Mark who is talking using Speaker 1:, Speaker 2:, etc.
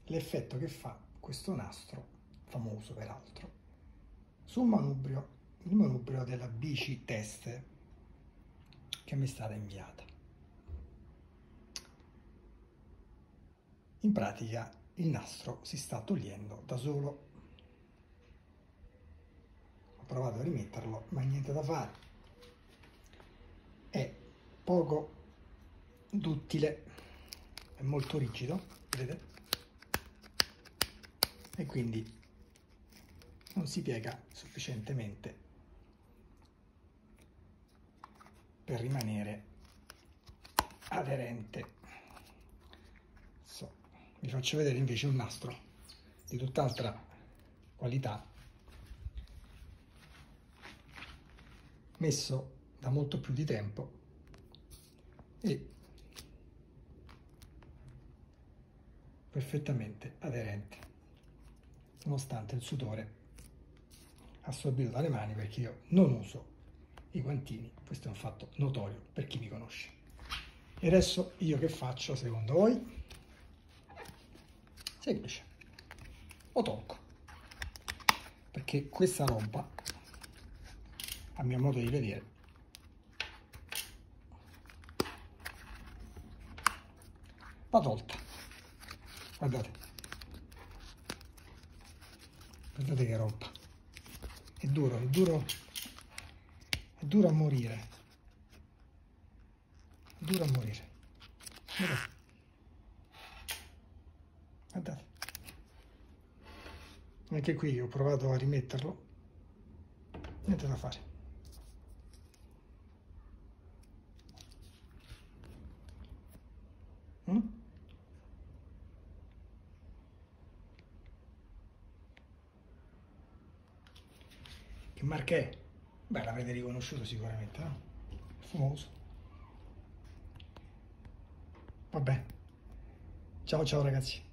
Speaker 1: l'effetto che fa questo nastro, famoso peraltro, sul manubrio, il manubrio della bici teste che mi è stata inviata. In pratica il nastro si sta togliendo da solo. Ho provato a rimetterlo, ma niente da fare. È poco duttile, è molto rigido, vedete? E quindi non si piega sufficientemente per rimanere aderente. Vi faccio vedere invece un nastro di tutt'altra qualità, messo da molto più di tempo e perfettamente aderente, nonostante il sudore assorbito dalle mani, perché io non uso i guantini. Questo è un fatto notorio per chi mi conosce. E adesso io che faccio secondo voi? Semplice, lo tolgo, perché questa roba, a mio modo di vedere, va tolta. Guardate, guardate che roba, è duro, è duro, è duro a morire, è duro a morire. Guardate. Guardate, anche qui ho provato a rimetterlo, niente da fare. Che marca è? Beh, l'avrete riconosciuto sicuramente, no? Famoso. Vabbè, ciao ciao ragazzi.